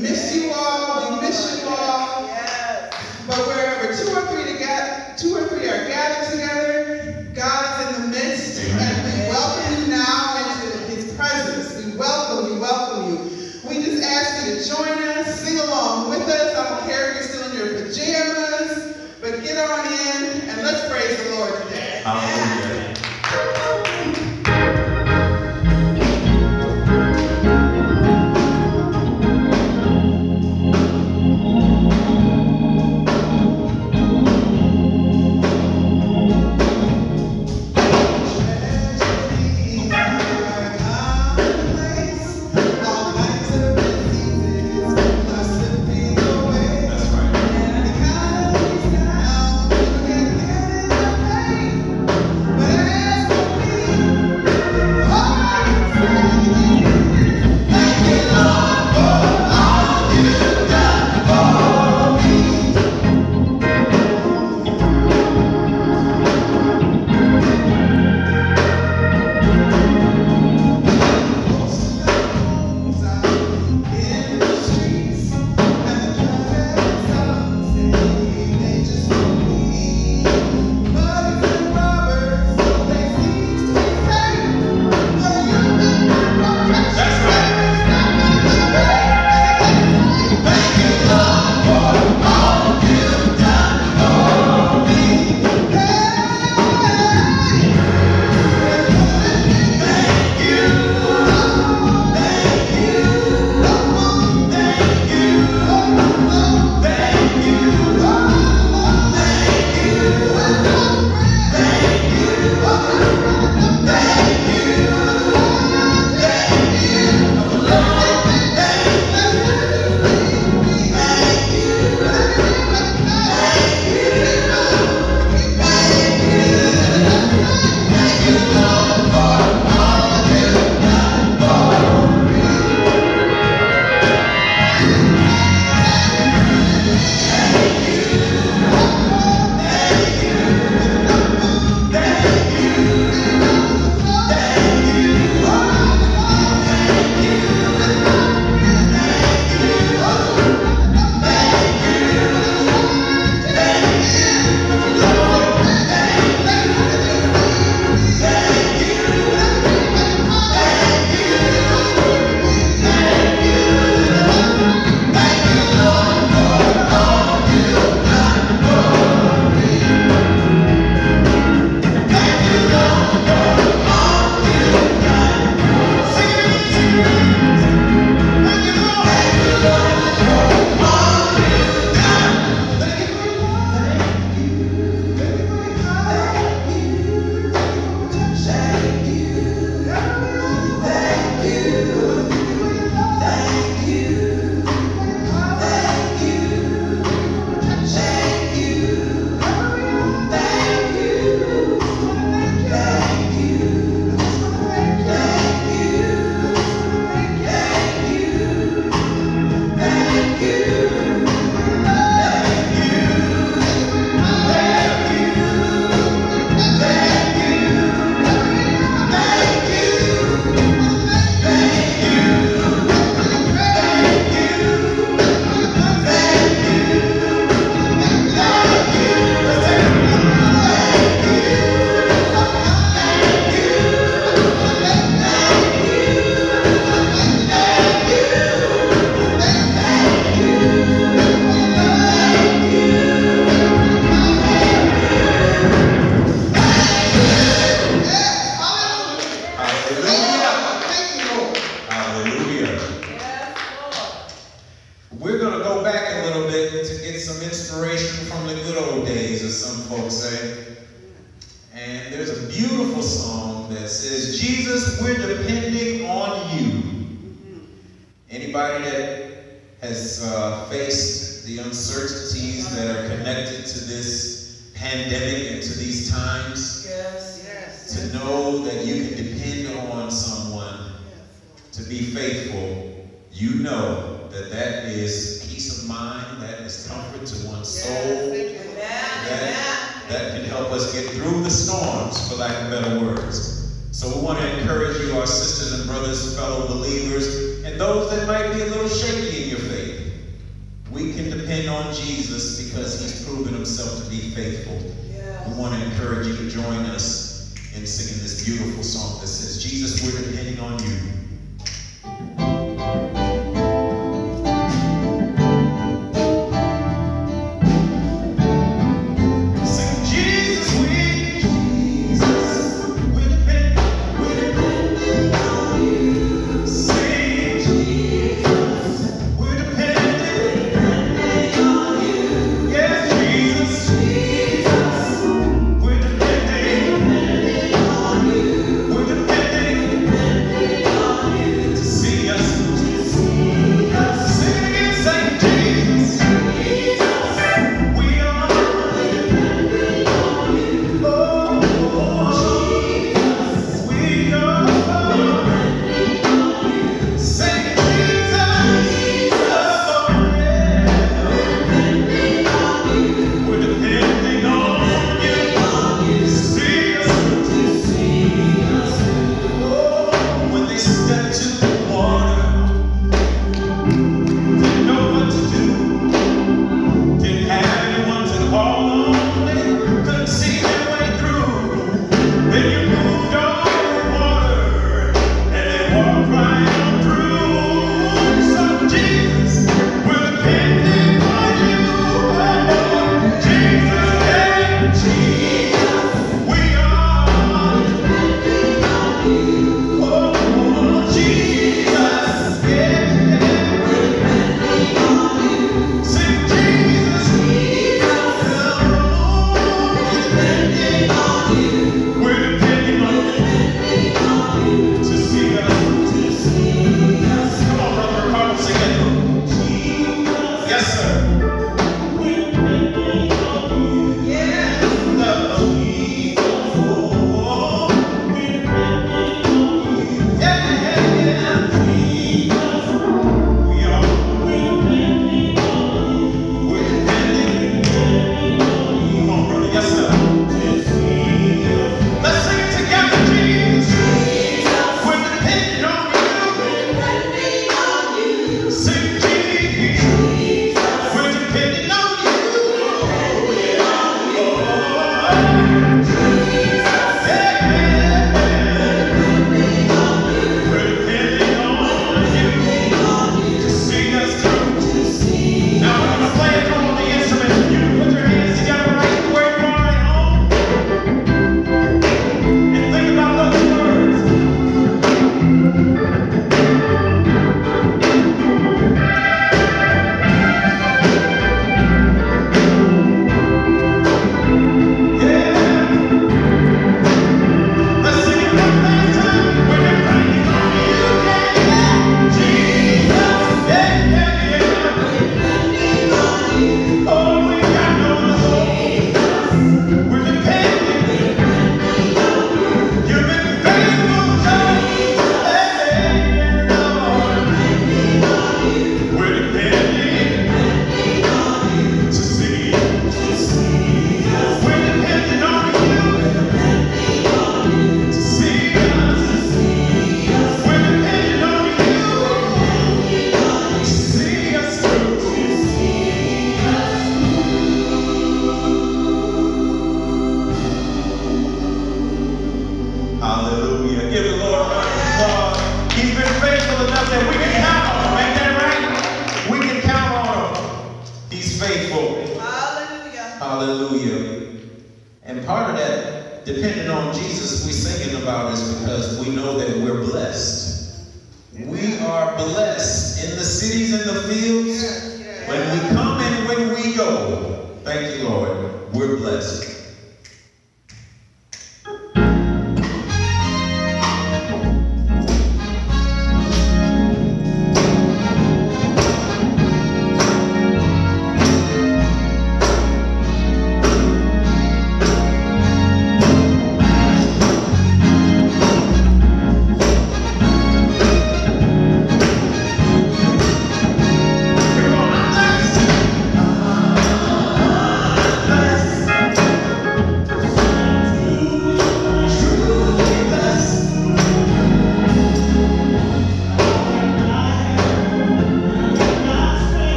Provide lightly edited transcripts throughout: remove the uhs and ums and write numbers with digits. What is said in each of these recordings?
miss you all. We miss you all. But wherever two or three are gathered together, God is in the midst. And we welcome you now into his presence. We welcome you. We just ask you to join us, sing along with us. I don't care if you're still in your pajamas, but get on in and let's praise the Lord today. Hallelujah. That can help us get through the storms, for lack of better words. So we want to encourage you, our sisters and brothers, fellow believers, and those that might be a little shaky in your faith. we can depend on Jesus because he's proven himself to be faithful. We want to encourage you to join us in singing this beautiful song that says, Jesus, we're depending on you.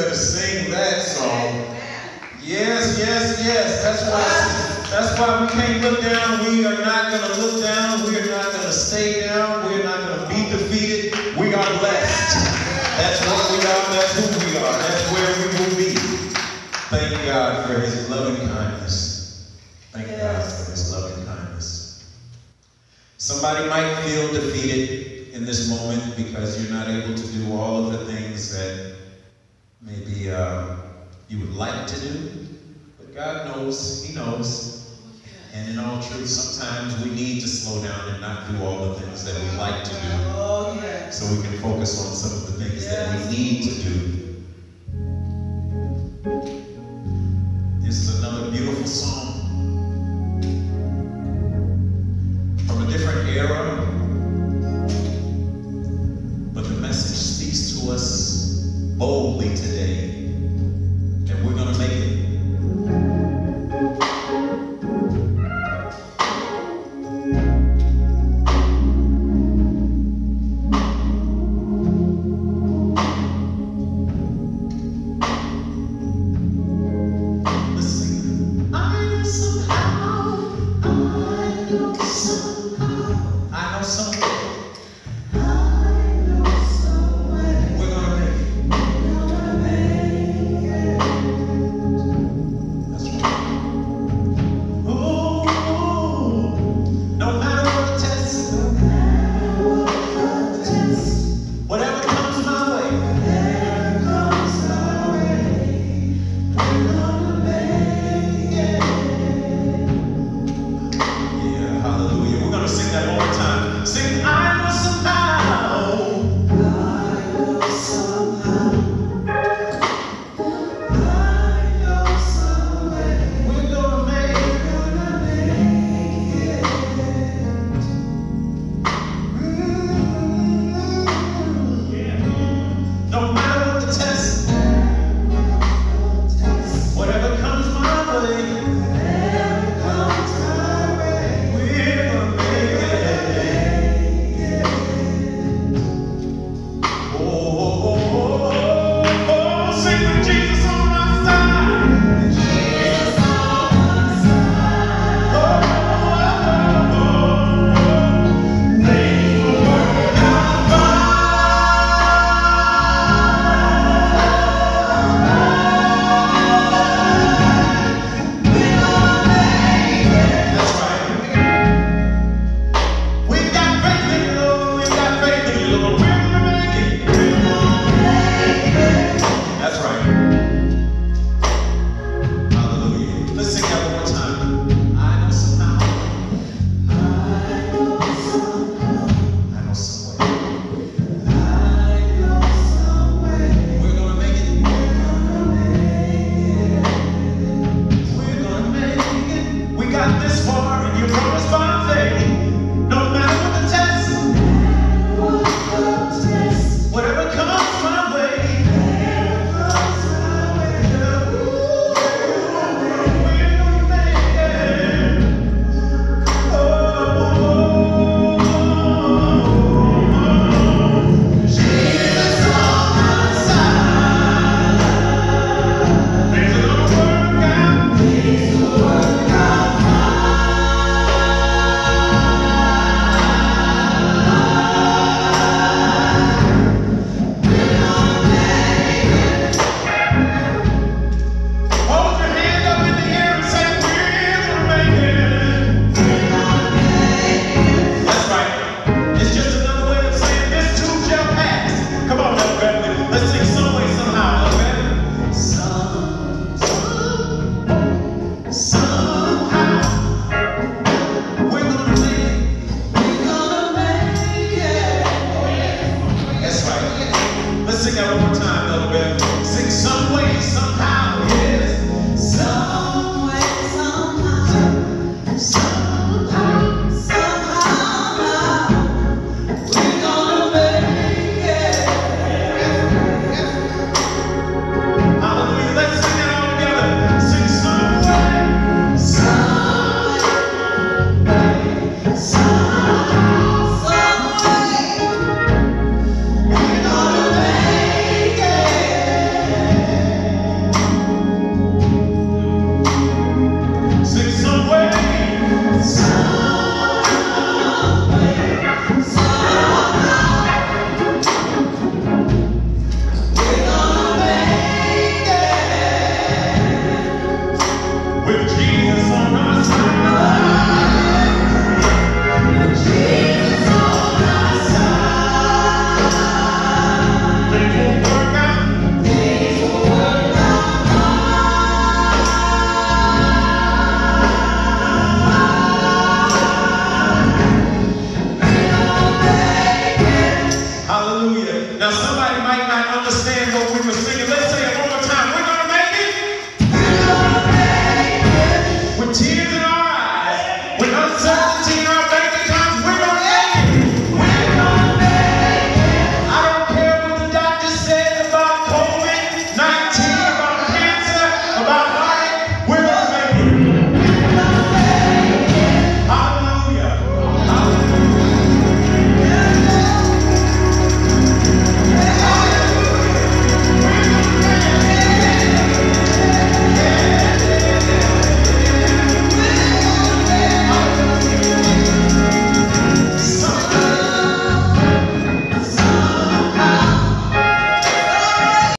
better sing that song. Yes, yes, yes. That's why we can't look down. We are not going to look down. We are not going to stay down. We are not going to be defeated. We are blessed. That's what we are. That's who we are. That's where we will be. Thank God for his loving kindness. Thank God for his loving kindness. Somebody might feel defeated in this moment because you're not able to do all of the things that maybe you would like to do. But God knows. He knows. And in all truth, sometimes we need to slow down and not do all the things that we like to do. So we can focus on some of the things that we need to do.